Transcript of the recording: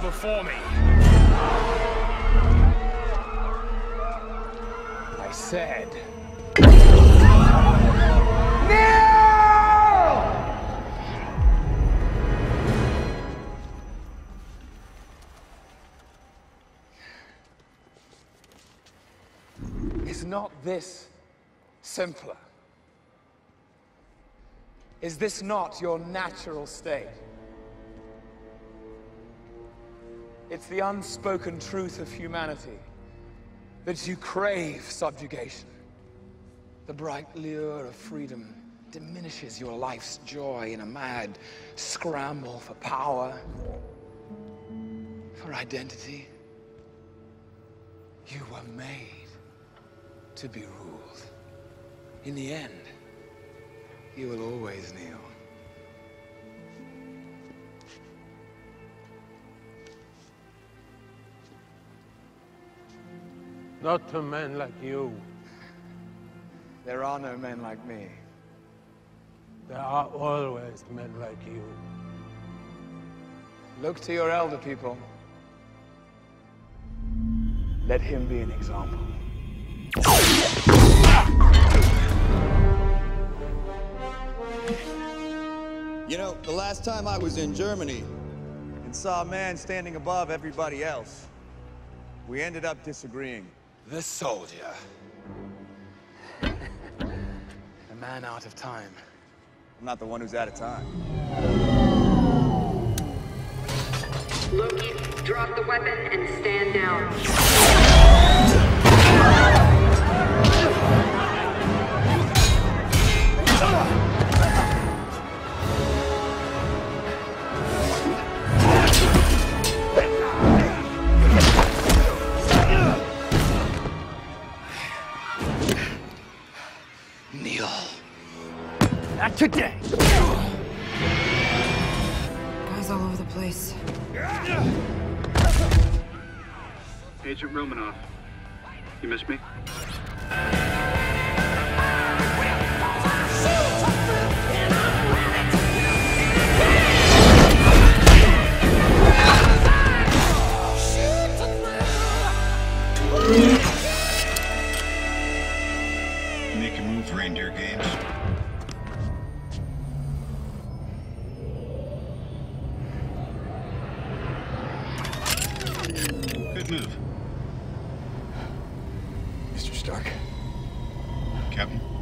before me. I said... Is not this simpler? Is this not your natural state? It's the unspoken truth of humanity that you crave subjugation. The bright lure of freedom diminishes your life's joy in a mad scramble for power, for identity. You were made to be ruled. In the end, you will always kneel. Not to men like you. There are no men like me. There are always men like you. Look to your elder people. Let him be an example. You know, the last time I was in Germany and saw a man standing above everybody else, we ended up disagreeing. The soldier. A man out of time. I'm not the one who's out of time. Loki, drop the weapon and stand down. Kneel. Not today! Guys all over the place. Agent Romanoff, you miss me? Make a move, Reindeer Games. Good move. Mr. Stark. Captain?